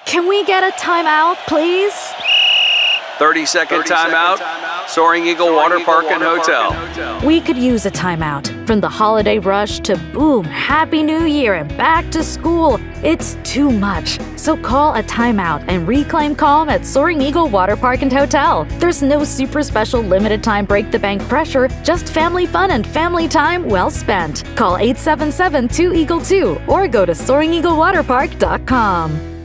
Can we get a timeout, please? 30-second timeout. Soaring Eagle Waterpark and Hotel. We could use a timeout. From the holiday rush to boom, Happy New Year and back to school. It's too much. So call a timeout and reclaim calm at Soaring Eagle Waterpark and Hotel. There's no super special limited time break the bank pressure, just family fun and family time well spent. Call 877-2EAGLE-2 or go to SoaringEagleWaterpark.com.